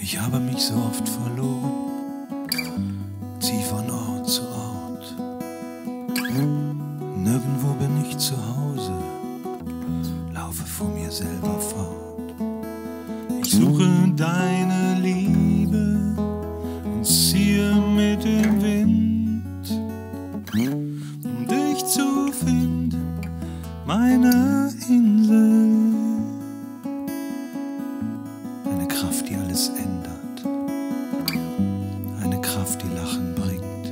Ich habe mich so oft verloren, zieh von Ort zu Ort. Nirgendwo bin ich zu Hause, laufe vor mir selber fort. Ich suche deine Liebe und ziehe mit dem Wind, um dich zu finden, meine Insel. Eine Kraft, die alles ändert, eine Kraft, die Lachen bringt,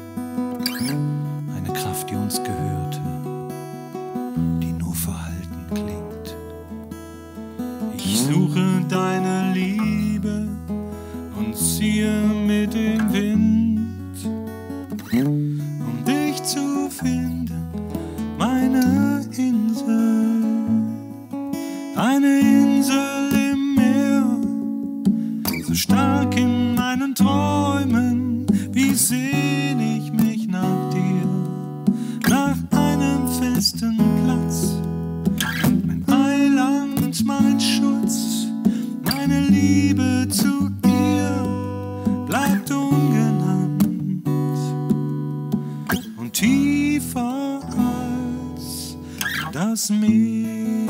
eine Kraft, die uns gehörte, die nur verhalten klingt. Ich suche deine Liebe und ziehe mit dem Wind, um dich zu finden, meine Insel. Eine Insel im Meer, so stark in meinen Träumen, wie sehn ich mich nach dir, nach einem festen Platz. Mein Eiland, mein Schutz, meine Liebe zu ihr bleibt ungenannt und tiefer als das Meer.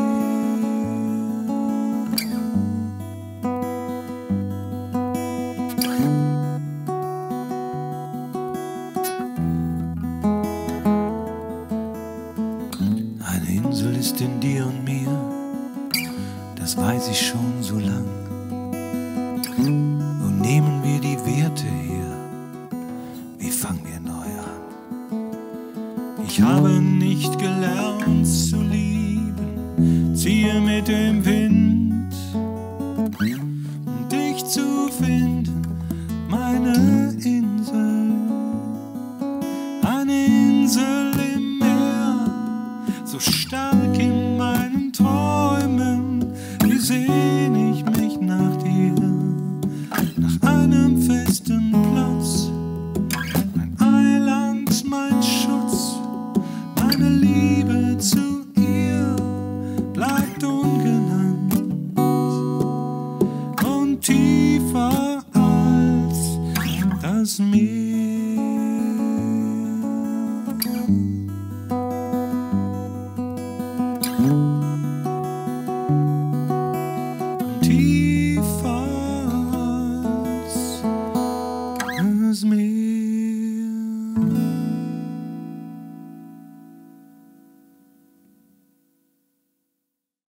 Eine Insel ist in dir und mir, das weiß ich schon so lang. Wo nehmen wir die Werte her? Wie fangen wir neu an? Ich habe nicht gelernt zu lieben, ziehe mit dem Wind, um dich zu finden, meine Insel. Eine Insel im Meer, so stark in meinen Träumen, wie sehn ich mich nach dir, nach einem festen Platz. Mein Eiland, mein Schutz, meine Liebe zu ihr bleibt ungenannt und tiefer als das Meer. Tiefer als das Meer.